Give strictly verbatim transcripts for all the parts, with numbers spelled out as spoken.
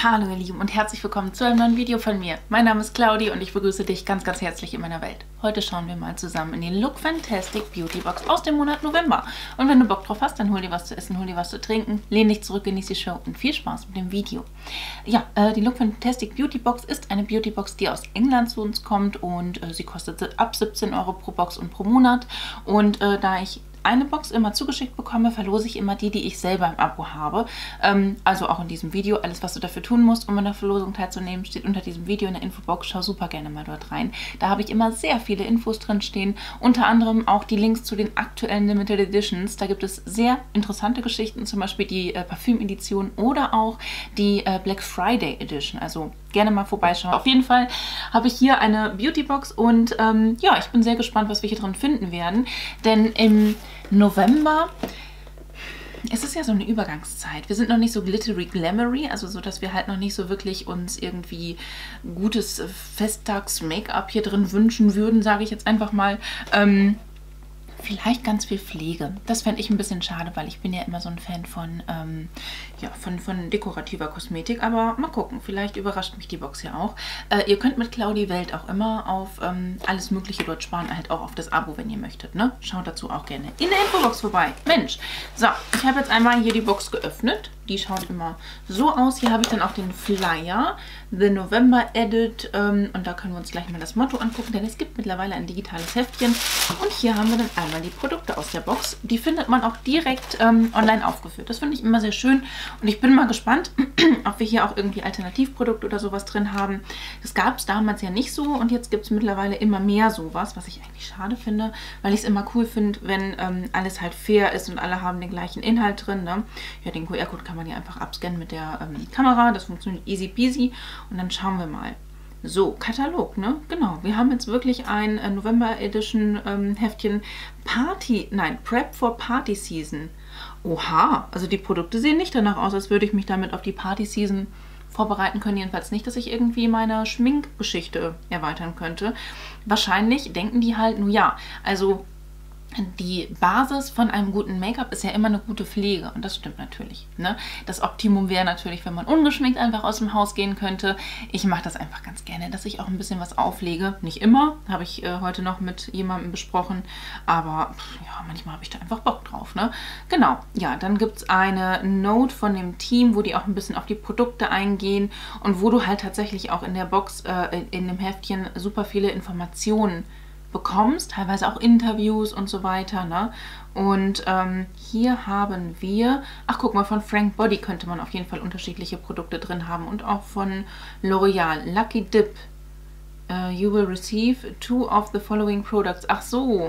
Hallo ihr Lieben und herzlich willkommen zu einem neuen Video von mir. Mein Name ist Claudi und ich begrüße dich ganz, ganz herzlich in meiner Welt. Heute schauen wir mal zusammen in die Look Fantastic Beauty Box aus dem Monat November. Und wenn du Bock drauf hast, dann hol dir was zu essen, hol dir was zu trinken, lehn dich zurück, genieß die Show und viel Spaß mit dem Video. Ja, äh, die Look Fantastic Beauty Box ist eine Beauty Box, die aus England zu uns kommt und äh, sie kostet ab siebzehn Euro pro Box und pro Monat. Und äh, da ich eine Box immer zugeschickt bekomme, verlose ich immer die, die ich selber im Abo habe. Ähm, also auch in diesem Video. Alles, was du dafür tun musst, um an der Verlosung teilzunehmen, steht unter diesem Video in der Infobox. Schau super gerne mal dort rein. Da habe ich immer sehr viele Infos drin stehen. Unter anderem auch die Links zu den aktuellen Limited Editions. Da gibt es sehr interessante Geschichten, zum Beispiel die äh, Parfüm-Edition oder auch die äh, Black Friday Edition. Also gerne mal vorbeischauen. Auf jeden Fall habe ich hier eine Beauty-Box und ähm, ja, ich bin sehr gespannt, was wir hier drin finden werden. Denn im November es ist ja so eine Übergangszeit. Wir sind noch nicht so glittery glamoury, also so, dass wir halt noch nicht so wirklich uns irgendwie gutes Festtags-Make-up hier drin wünschen würden, sage ich jetzt einfach mal. Ähm, Vielleicht ganz viel Pflege. Das fände ich ein bisschen schade, weil ich bin ja immer so ein Fan von, ähm, ja, von, von dekorativer Kosmetik. Aber mal gucken, vielleicht überrascht mich die Box ja auch. Äh, ihr könnt mit Claudi Welt auch immer auf ähm, alles Mögliche dort sparen, halt auch auf das Abo, wenn ihr möchtet. Ne? Schaut dazu auch gerne in der Infobox vorbei. Mensch, so, ich habe jetzt einmal hier die Box geöffnet. Die schaut immer so aus. Hier habe ich dann auch den Flyer, The November Edit. Ähm, und da können wir uns gleich mal das Motto angucken, denn es gibt mittlerweile ein digitales Heftchen. Und hier haben wir dann einmal die Produkte aus der Box. Die findet man auch direkt ähm, online aufgeführt. Das finde ich immer sehr schön. Und ich bin mal gespannt, ob wir hier auch irgendwie Alternativprodukte oder sowas drin haben. Das gab es damals ja nicht so. Und jetzt gibt es mittlerweile immer mehr sowas, was ich eigentlich schade finde, weil ich es immer cool finde, wenn ähm, alles halt fair ist und alle haben den gleichen Inhalt drin. Ne? Ja, den Q R-Code kann man ja einfach abscannen mit der ähm, Kamera. Das funktioniert easy peasy. Und dann schauen wir mal. So, Katalog, ne? Genau. Wir haben jetzt wirklich ein äh, November Edition ähm, Heftchen Party, nein, Prep for Party Season. Oha, also die Produkte sehen nicht danach aus, als würde ich mich damit auf die Party Season vorbereiten können. Jedenfalls nicht, dass ich irgendwie meine Schminkgeschichte erweitern könnte. Wahrscheinlich denken die halt, nur ja, also die Basis von einem guten Make-up ist ja immer eine gute Pflege und das stimmt natürlich. Ne? Das Optimum wäre natürlich, wenn man ungeschminkt einfach aus dem Haus gehen könnte. Ich mache das einfach ganz gerne, dass ich auch ein bisschen was auflege. Nicht immer, habe ich äh, heute noch mit jemandem besprochen, aber pff, ja, manchmal habe ich da einfach Bock drauf. Ne? Genau, ja, dann gibt es eine Note von dem Team, wo die auch ein bisschen auf die Produkte eingehen und wo du halt tatsächlich auch in der Box, äh, in dem Heftchen super viele Informationen bekommst, teilweise auch Interviews und so weiter. Ne? Und ähm, hier haben wir, ach guck mal, von Frank Body könnte man auf jeden Fall unterschiedliche Produkte drin haben und auch von L'Oreal. Lucky Dip, uh, you will receive two of the following products. Ach so,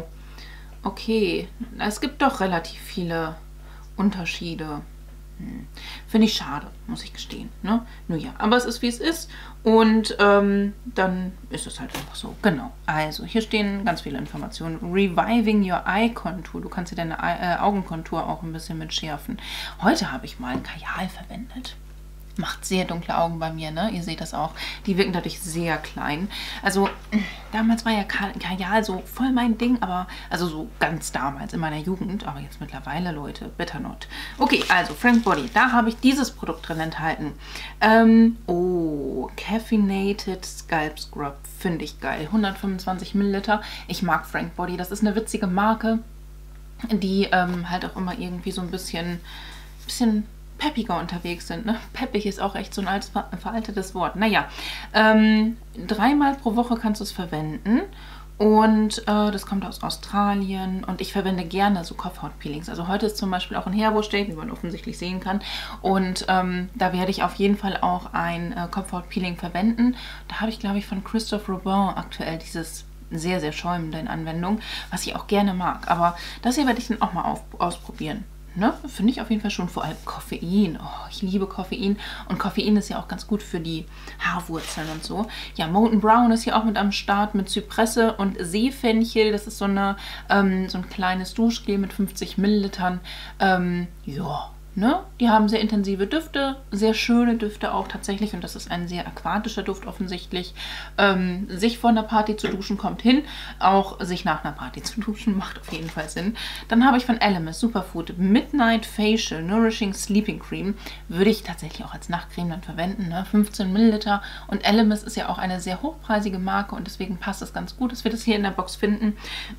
okay, es gibt doch relativ viele Unterschiede. Hm. Finde ich schade, muss ich gestehen. Ne? Nur ja, aber es ist wie es ist und ähm, dann ist es halt einfach so. Genau, also hier stehen ganz viele Informationen. Reviving your eye contour. Du kannst dir deine äh, Augenkontur auch ein bisschen mit schärfen. Heute habe ich mal ein Kajal verwendet. Macht sehr dunkle Augen bei mir, ne? Ihr seht das auch. Die wirken dadurch sehr klein. Also damals war ja Kajal so voll mein Ding, aber also so ganz damals in meiner Jugend, aber jetzt mittlerweile, Leute, better not. Okay, also Frank Body, da habe ich dieses Produkt drin enthalten. Ähm, oh, Caffeinated Scalp Scrub, finde ich geil. hundertfünfundzwanzig Milliliter. Ich mag Frank Body, das ist eine witzige Marke, die ähm, halt auch immer irgendwie so ein bisschen, bisschen peppiger unterwegs sind. Ne? Peppig ist auch echt so ein altes, veraltetes Wort. Naja, ähm, dreimal pro Woche kannst du es verwenden und äh, das kommt aus Australien und ich verwende gerne so Kopfhautpeelings. Also heute ist zum Beispiel auch ein Hairwash Day, wie man offensichtlich sehen kann und ähm, da werde ich auf jeden Fall auch ein äh, Kopfhautpeeling verwenden. Da habe ich, glaube ich, von Christophe Robin aktuell dieses sehr, sehr schäumende in Anwendung, was ich auch gerne mag. Aber das hier werde ich dann auch mal auf, ausprobieren. Ne? Finde ich auf jeden Fall schon, vor allem Koffein. Oh, ich liebe Koffein. Und Koffein ist ja auch ganz gut für die Haarwurzeln und so. Ja, Molten Brown ist hier auch mit am Start mit Zypresse und Seefenchel. Das ist so, eine, ähm, so ein kleines Duschgel mit fünfzig Millilitern. Ähm, ja, Ne? Die haben sehr intensive Düfte, sehr schöne Düfte auch tatsächlich und das ist ein sehr aquatischer Duft offensichtlich. Ähm, sich vor einer Party zu duschen kommt hin, auch sich nach einer Party zu duschen macht auf jeden Fall Sinn. Dann habe ich von Elemis Superfood Midnight Facial Nourishing Sleeping Cream, würde ich tatsächlich auch als Nachtcreme dann verwenden, ne? fünfzehn Milliliter und Elemis ist ja auch eine sehr hochpreisige Marke und deswegen passt es ganz gut, dass wir das hier in der Box finden.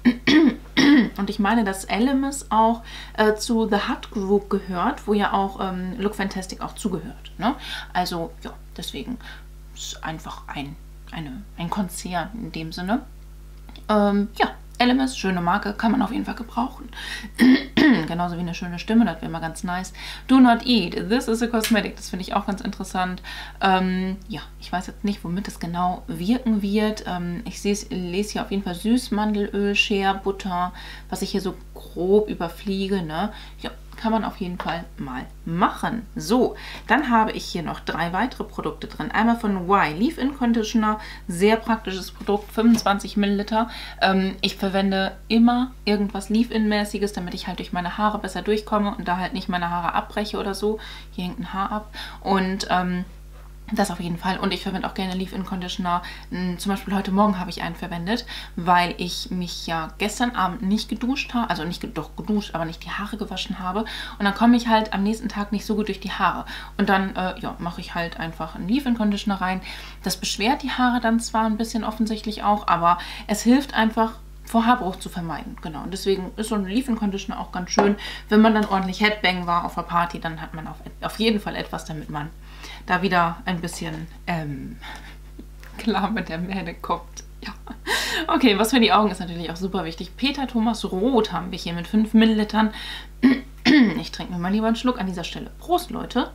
Und ich meine, dass Elemis auch äh, zu The Hut Group gehört, wo ja auch ähm, Look Fantastic auch zugehört. Ne? Also ja, deswegen ist einfach ein, eine, ein Konzern in dem Sinne. Ähm, ja, Elemis, schöne Marke, kann man auf jeden Fall gebrauchen. Genauso wie eine schöne Stimme, das wäre mal ganz nice. Do not eat, this is a cosmetic, das finde ich auch ganz interessant. Ähm, ja, ich weiß jetzt nicht, womit es genau wirken wird. Ähm, ich lese hier auf jeden Fall Süßmandelöl, Shea, Butter, was ich hier so grob überfliege. Ne? Ja, kann man auf jeden Fall mal machen. So, dann habe ich hier noch drei weitere Produkte drin. Einmal von Y, Leave-In Conditioner, sehr praktisches Produkt, fünfundzwanzig Milliliter. Ähm, ich verwende immer irgendwas Leave-In-mäßiges, damit ich halt durch meine Haare besser durchkomme und da halt nicht meine Haare abbreche oder so. Hier hängt ein Haar ab und ähm, das auf jeden Fall. Und ich verwende auch gerne Leave-In-Conditioner. Zum Beispiel heute Morgen habe ich einen verwendet, weil ich mich ja gestern Abend nicht geduscht habe. Also nicht doch geduscht, aber nicht die Haare gewaschen habe. Und dann komme ich halt am nächsten Tag nicht so gut durch die Haare. Und dann äh, ja, mache ich halt einfach einen Leave-In-Conditioner rein. Das beschwert die Haare dann zwar ein bisschen offensichtlich auch, aber es hilft einfach, vor Haarbruch zu vermeiden. Genau. Und deswegen ist so ein Leave-In-Conditioner auch ganz schön. Wenn man dann ordentlich Headbang war auf der Party, dann hat man auf, auf jeden Fall etwas, damit man da wieder ein bisschen ähm, klar mit der Mähne kommt. Ja. Okay, was für die Augen ist natürlich auch super wichtig. Peter Thomas Rot haben wir hier mit fünf Millilitern. Ich trinke mir mal lieber einen Schluck an dieser Stelle. Prost, Leute!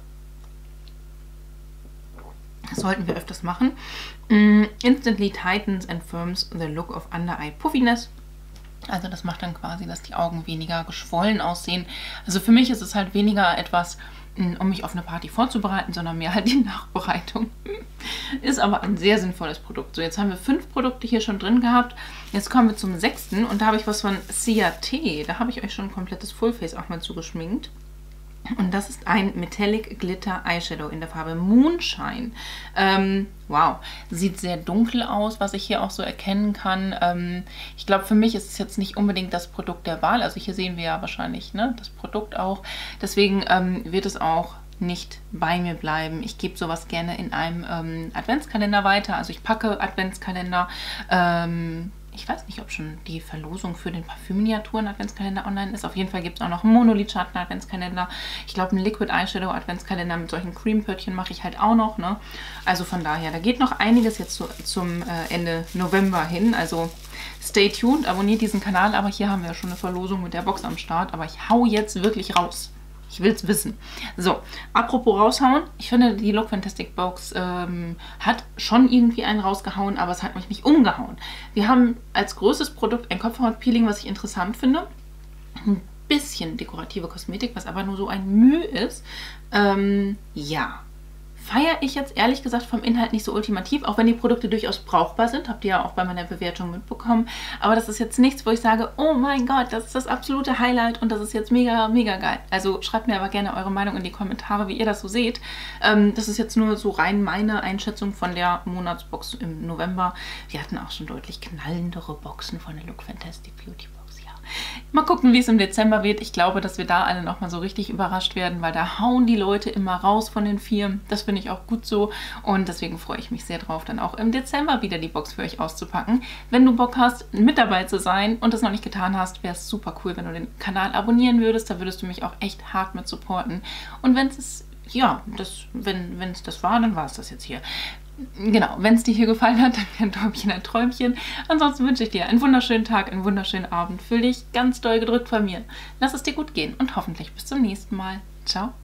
Das sollten wir öfters machen. Instantly tightens and firms the look of under-eye puffiness. Also das macht dann quasi, dass die Augen weniger geschwollen aussehen. Also für mich ist es halt weniger etwas, um mich auf eine Party vorzubereiten, sondern mehr halt die Nachbereitung. Ist aber ein sehr sinnvolles Produkt. So, jetzt haben wir fünf Produkte hier schon drin gehabt. Jetzt kommen wir zum sechsten und da habe ich was von C A T. Da habe ich euch schon ein komplettes Fullface auch mal zugeschminkt. Und das ist ein Metallic Glitter Eyeshadow in der Farbe Moonshine. Ähm, wow, sieht sehr dunkel aus, was ich hier auch so erkennen kann. Ähm, ich glaube, für mich ist es jetzt nicht unbedingt das Produkt der Wahl. Also hier sehen wir ja wahrscheinlich, ne, das Produkt auch. Deswegen ähm, wird es auch nicht bei mir bleiben. Ich gebe sowas gerne in einem ähm, Adventskalender weiter. Also ich packe Adventskalender. Ähm, Ich weiß nicht, ob schon die Verlosung für den Parfüm-Miniaturen-Adventskalender online ist. Auf jeden Fall gibt es auch noch einen Monolidschatten-Adventskalender. Ich glaube, einen Liquid Eyeshadow-Adventskalender mit solchen Cream-Pöttchen mache ich halt auch noch. Ne? Also von daher, da geht noch einiges jetzt zu, zum äh, Ende November hin. Also stay tuned, abonniert diesen Kanal. Aber hier haben wir ja schon eine Verlosung mit der Box am Start. Aber ich hau jetzt wirklich raus. Ich will es wissen. So, apropos raushauen. Ich finde, die Look Fantastic Box ähm, hat schon irgendwie einen rausgehauen, aber es hat mich nicht umgehauen. Wir haben als größtes Produkt ein Kopfhautpeeling, was ich interessant finde. Ein bisschen dekorative Kosmetik, was aber nur so ein Mühe ist. Ähm, ja. Feiere ich jetzt ehrlich gesagt vom Inhalt nicht so ultimativ, auch wenn die Produkte durchaus brauchbar sind. Habt ihr ja auch bei meiner Bewertung mitbekommen. Aber das ist jetzt nichts, wo ich sage, oh mein Gott, das ist das absolute Highlight und das ist jetzt mega, mega geil. Also schreibt mir aber gerne eure Meinung in die Kommentare, wie ihr das so seht. Ähm, das ist jetzt nur so rein meine Einschätzung von der Monatsbox im November. Wir hatten auch schon deutlich knallendere Boxen von der Look Fantastic Beauty Box. Mal gucken, wie es im Dezember wird. Ich glaube, dass wir da alle nochmal so richtig überrascht werden, weil da hauen die Leute immer raus von den Firmen. Das finde ich auch gut so und deswegen freue ich mich sehr drauf, dann auch im Dezember wieder die Box für euch auszupacken. Wenn du Bock hast, mit dabei zu sein und das noch nicht getan hast, wäre es super cool, wenn du den Kanal abonnieren würdest. Da würdest du mich auch echt hart mit supporten. Und wenn es ja, das, wenn es das war, dann war es das jetzt hier. Genau, wenn es dir hier gefallen hat, dann wäre ein Däumchen ein Träumchen. Ansonsten wünsche ich dir einen wunderschönen Tag, einen wunderschönen Abend. Fühl dich ganz doll gedrückt von mir. Lass es dir gut gehen und hoffentlich bis zum nächsten Mal. Ciao.